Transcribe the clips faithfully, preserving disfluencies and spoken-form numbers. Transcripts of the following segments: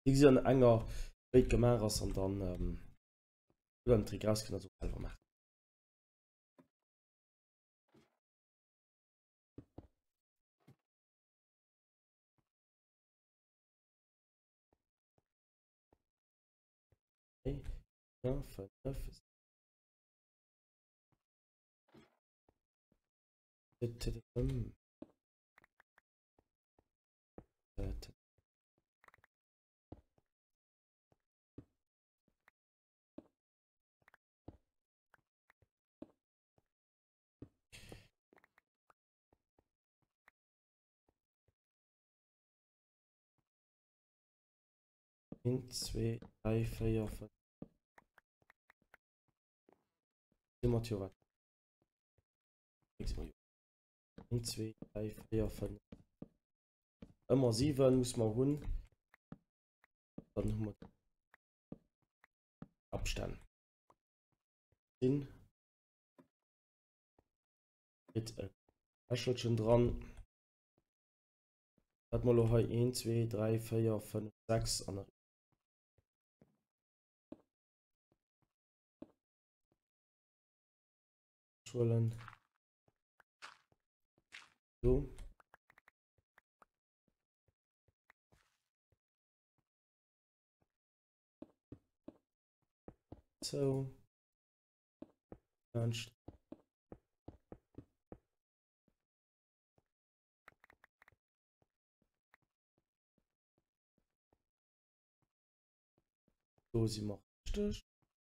Ich sehe enger Welt gemacht hast und dann ähm, über den Trick raus können so selber machen. Okay. Ja, fünf, eins, zwei, drei, vier, fünf. Immer Tür was. eins, zwei, drei, vier, fünf. Immer sieben muss man hun. Dann haben wir Abstand. In. Mit Äschelchen dran. Hat man noch eins, zwei, drei, vier, fünf, sechs an der Schulen. So. So. Ernst. So, sie macht richtig.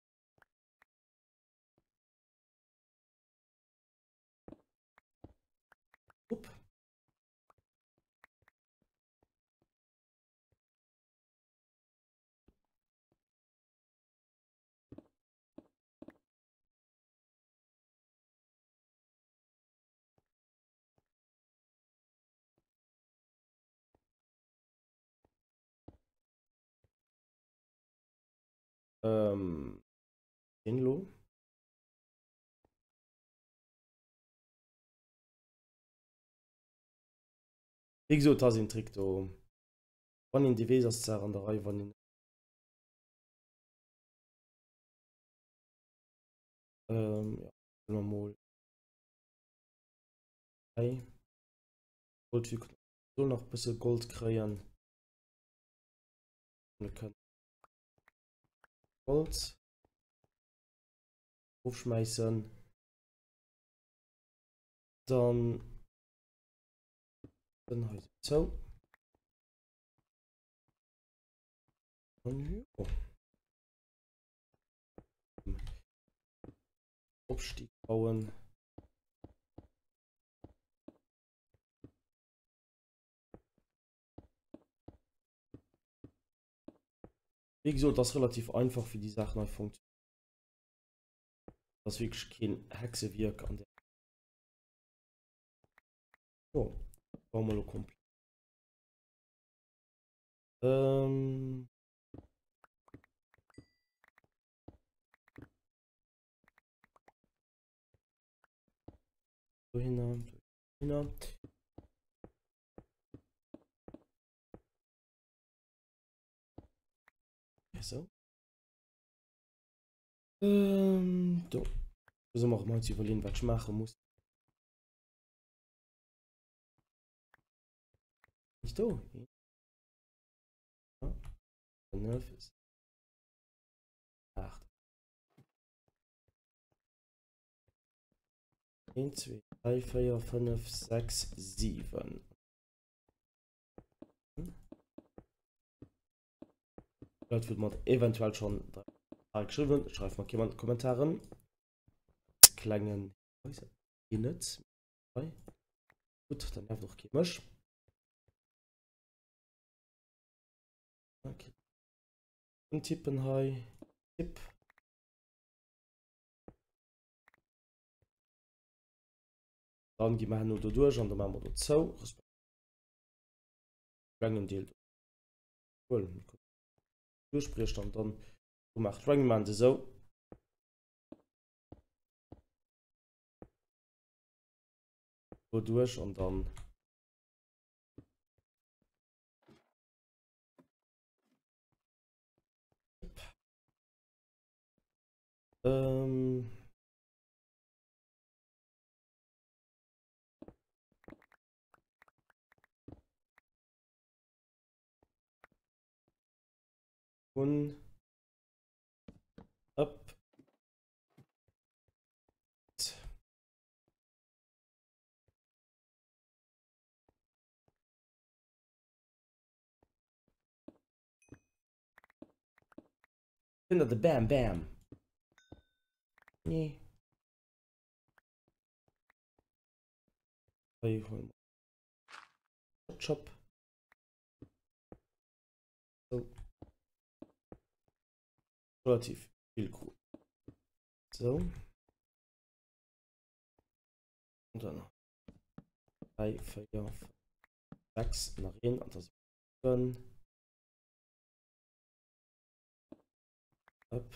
Upp. Ähm. Inlo. Wie gesagt, das ist ein Trick da. Wann in die Weserszeit an der Reihe, wann in. Ähm, ja. Wenn wir mal. Hey. Gold, wir können so noch ein bisschen Gold kreieren. Wir können Gold aufschmeißen. Dann. Dann halt so. Und ja. Aufstieg bauen. Wie gesagt, das ist relativ einfach für die Sachen neu funktioniert. Das ist wirklich kein Hexewirk an der. So, bauen wir noch komplett. Ähm. So hinein, hinein. So. Ähm, so. Also machen wir uns überlegen, was ich machen muss. Nicht so. Ja. fünf ist acht. eins, zwei, drei, vier, fünf, sechs, sieben. Vielleicht wird man eventuell schon geschrieben. Schreibt mal jemand in die Kommentare. Klangen. Gut, dann einfach noch chemisch. Okay. Und tippen hier. Tipp. Dann gehen wir nur da durch und dann machen wir das so. Klangen Deal. Cool. Durchsprichst und dann du machst Strangman so. So durch und dann. Ähm, und ab. Hinter der Bam Bam. Nee. Chop. So. Relativ viel cool. So. Und dann noch drei, vier, sechs nach hin. Und das dann ab.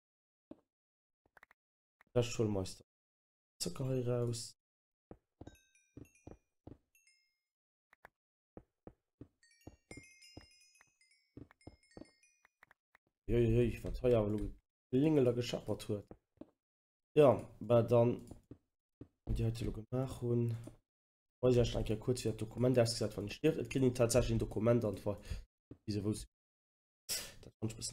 Das Schulmeister. Zucker raus. Ich war teuer, aber Lingeler geschaffert wird. Ja, aber dann die heute gemacht und weiß ich ja kurz für Dokument gesagt von steht kriegen tatsächlich ein Dokument und war diese wusste das ein bisschen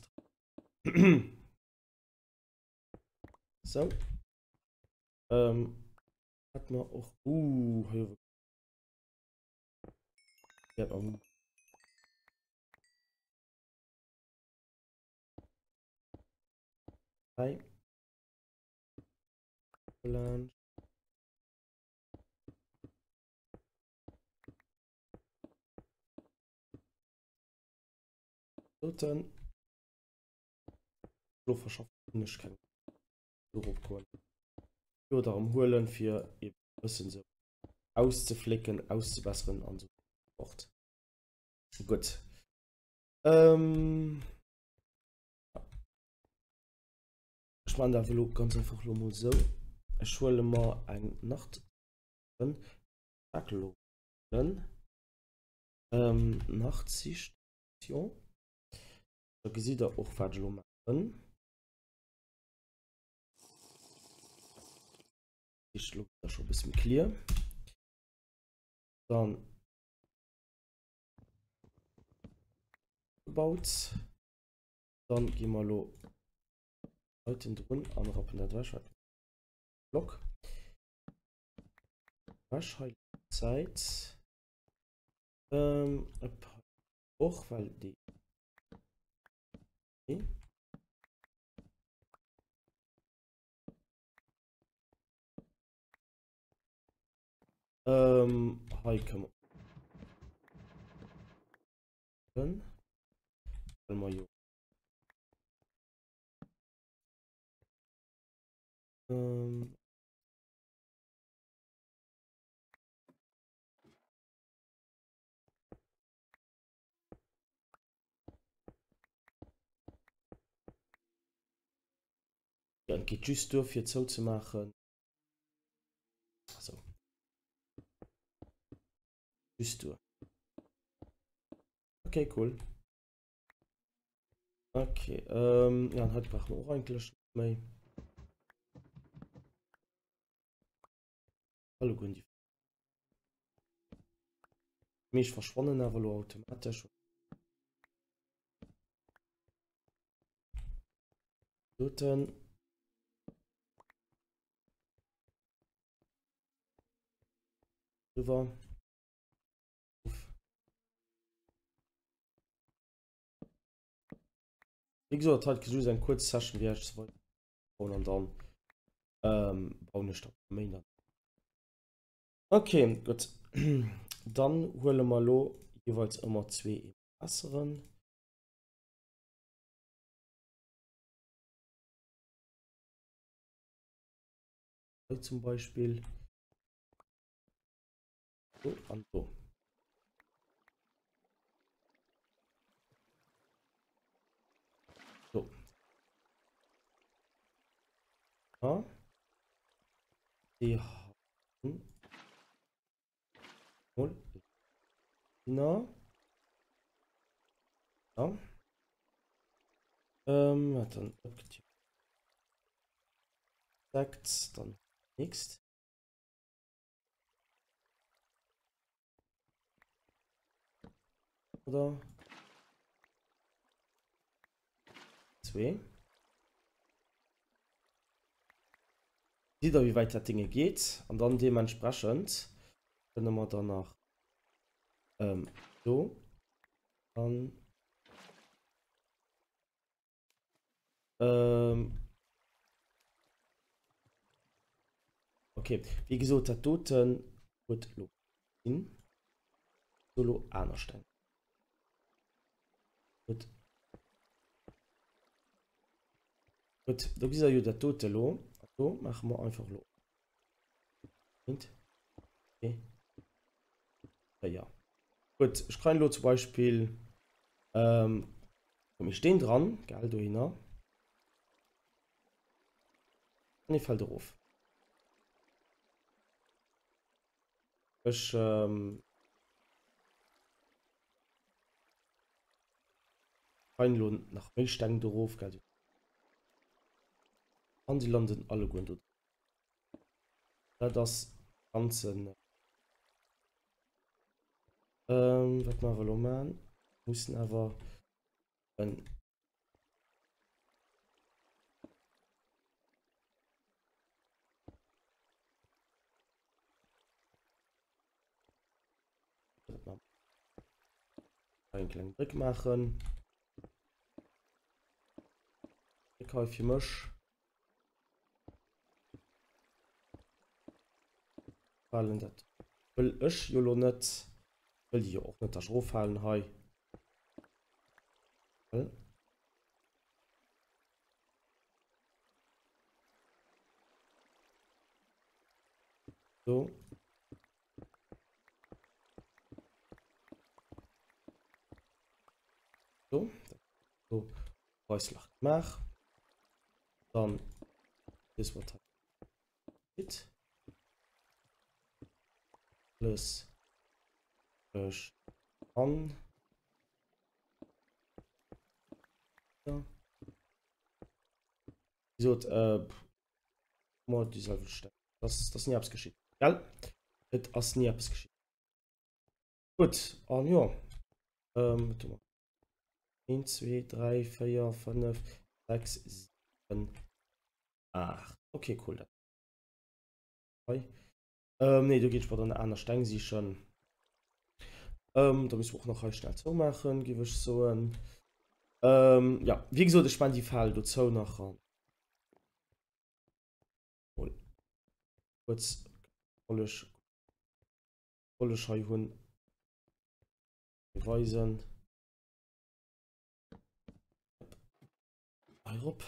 so ähm, hat man auch uh, ja, um, drei Plan. So, dann so verschafft nicht kein so darum holen für bisschen so auszuflicken auszubessern und so fort. Gut. Ähm, ich meine, da ganz einfach nur so. Ich will mal eine Nacht ähm, Nachtsicht. Da sieht er auch falsch machen. Ich schluck das schon ein bisschen clear. Dann gebaut. Dann gehen wir lo heute drin anrappen der Wäsche. Block. Waschzeit. Ähm, auch weil die okay. ähm, hi, kann man dann ähm, ja, geht just durch hier so zu machen. Also just durch. Okay, cool. Okay, ähm, ja, hat brauchen wir auch eigentlich mehr. Hallo Gundi. Mich verschwonnen aber automatisch. Dann rüber. Wie gesagt, halt so ein kurz Session wie ich wollte. Und dann ähm, bauen ich dann. Okay, gut. Dann holen wir mal jeweils immer zwei besseren. Zum Beispiel so und so. So. Ja. Die haben na ja. Ähm, dann sagt dann nichts. Oder zwei. Sieht er, wie weit der Dinge geht und dann dementsprechend können wir danach ähm, so dann ähm, okay, wie gesagt, der Toten wird in solo einer stellen. Gut. Gut, da ist ja der Tote lo. So machen wir einfach lo. Okay. Ja, ja. Gut, ich kann lo zum Beispiel ähm, ich stehen dran, geil, du hin. Und ich fall drauf. Ich ähm, kann lo nach Milchstein drauf, geil. Und die landen alle gut. Das Ganze. Ähm, was machen wir mal? Müssen aber ein einen kleinen Blick machen. Ich kaufe für mich. Fallen das. Will ich Jolo nicht. Will die auch nicht das fallen. Hi. So. So. So. Häuslich gemacht. Dann. Das wird halt. Mit. Plus. Plus. An. Ja. So, äh. Mal dieselbe Stelle. Das, das nie abs geschieht. Ja. Das ist nie abs geschieht. Gut. Und ja. Ähm. eins, zwei, drei, vier, fünf, sechs, sieben, acht. Okay, cool. Ähm, ne, du gehst bei dann einer Stein sie schon. Ähm, da müssen wir auch noch schnell so machen, gebe ich so ein. Ähm, ja, wie gesagt, ich meine die Fall dazu nachher. Kurz alles alles hun beweisen. Europa.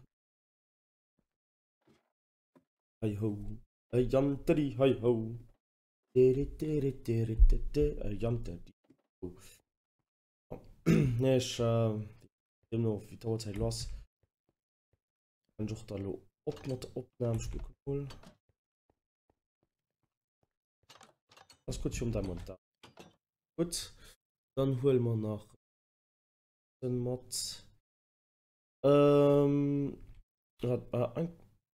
Hey ho. Hey Janteri, hey ho. Janteri. Ne, ich äh, noch wie Zeit los. Dann sucht da lo op not opnahme cool. Das gut um dein da. Gut, dann holen wir noch den Mod. Ähm, hat äh, ein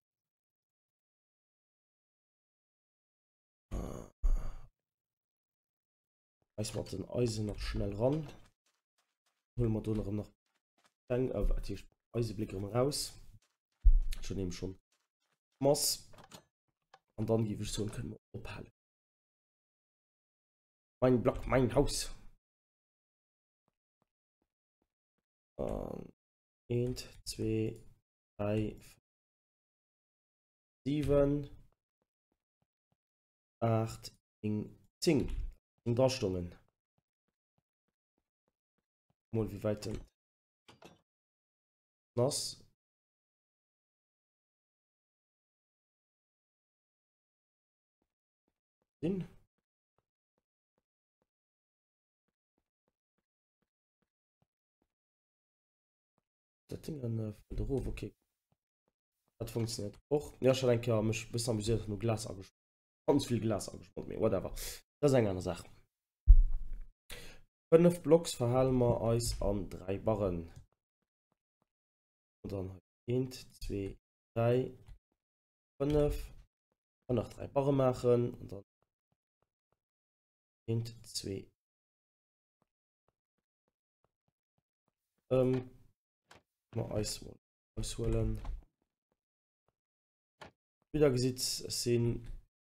weiß man den Eisen noch schnell ran. Holen wir noch noch Eisenblick raus. Schon eben schon Mass. Und dann gebe ich so können wir abhalten. Mein Block, mein Haus. Ähm, eins, zwei, drei, sieben, acht, zehn. In Darstellungen. Mal wie weit denn? Nass. Den. Das Ding an der Ruf, okay. Das funktioniert auch. Ja, schon ein Jahr mich bis amüsiert nur Glas angesprochen. Ganz viel Glas angesprochen, whatever. Das ist eine andere Sache. Fünf Blocks verhalten wir uns an drei Barren. Und dann eins, zwei, drei, fünf und noch drei Barre machen und dann zwei ähm, mal Eis ausholen. Wieder gesitzt sind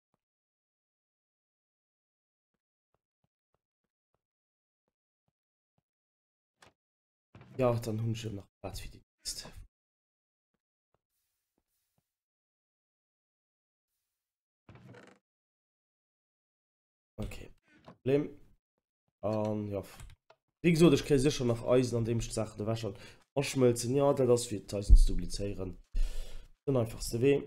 ja dann hun schon noch Platz für die nächste. Okay, Problem um, ja wie gesagt, ich kann sicher noch Eisen an dem Sache war schon verschmelzen, ja das wird tausend duplizieren den einfachste weh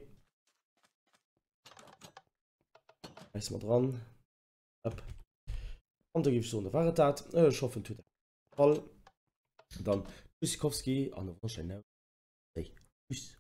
mal dran ab. Und da gibt es so eine Varietät äh, ich hoffe tut voll dann Tschüssikowski an der Tschüss.